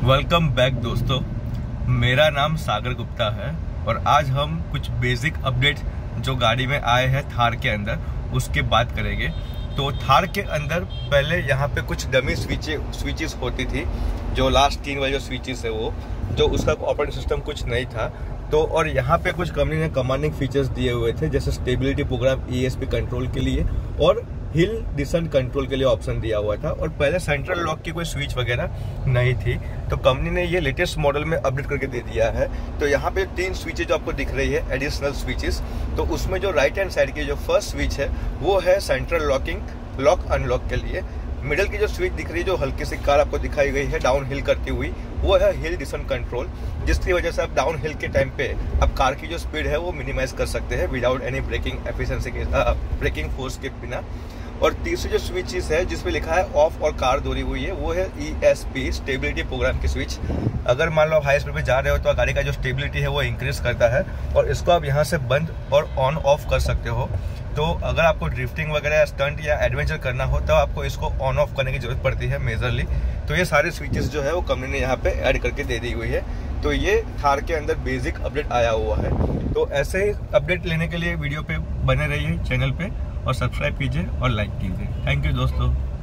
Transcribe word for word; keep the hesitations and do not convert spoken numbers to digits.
Welcome back दोस्तों, मेरा नाम सागर गुप्ता है और आज हम कुछ बेसिक अपडेट जो गाड़ी में आए हैं थार के अंदर उसके बात करेंगे। तो थार के अंदर पहले यहाँ पे कुछ डमी स्विचे स्विचेस होती थी, जो लास्ट तीन वाले जो स्विचेस है वो जो उसका ऑपरेटिंग सिस्टम कुछ नहीं था। तो और यहाँ पे कुछ कंपनी ने कमांडिंग फीचर्स दिए हुए थे, जैसे stability program, E S P control के लिए और हिल डिसेंट कंट्रोल के लिए ऑप्शन दिया हुआ था। और पहले सेंट्रल लॉक की कोई स्विच वगैरह नहीं थी, तो कंपनी ने ये लेटेस्ट मॉडल में अपडेट करके दे दिया है। तो यहाँ पे तीन स्विचेज जो आपको दिख रही है एडिशनल स्विचेस, तो उसमें जो राइट हैंड साइड की जो फर्स्ट स्विच है वो है सेंट्रल लॉकिंग, लॉक अनलॉक के लिए। मिडिल की जो स्विच दिख रही है जो हल्की सी कार आपको दिखाई गई है डाउन हिल करती हुई, वो है हिल डिसेंट कंट्रोल, जिसकी वजह से आप डाउन हिल के टाइम पे आप कार की जो स्पीड है वो मिनिमाइज कर सकते हैं विदाउट एनी ब्रेकिंग एफिशिएंसी के ब्रेकिंग फोर्स के बिना। और तीसरी जो स्विच है जिसपे लिखा है ऑफ और कार दौड़ी हुई है, वो है E S P stability program की स्विच। अगर मान लो हाई स्पीड पे जा रहे हो तो गाड़ी का जो स्टेबिलिटी है वो इंक्रीज करता है और इसको आप यहाँ से बंद और ऑन ऑफ कर सकते हो। तो अगर आपको ड्रिफ्टिंग वगैरह स्टंट या एडवेंचर करना हो तो आपको इसको ऑन ऑफ करने की जरूरत पड़ती है मेजरली। तो ये सारे स्विचेस जो है वो कंपनी ने यहाँ पे ऐड करके दे दी हुई है। तो ये थार के अंदर बेसिक अपडेट आया हुआ है। तो ऐसे ही अपडेट लेने के लिए वीडियो पे बने रहिए चैनल पे और सब्सक्राइब कीजिए और लाइक कीजिए। थैंक यू दोस्तों।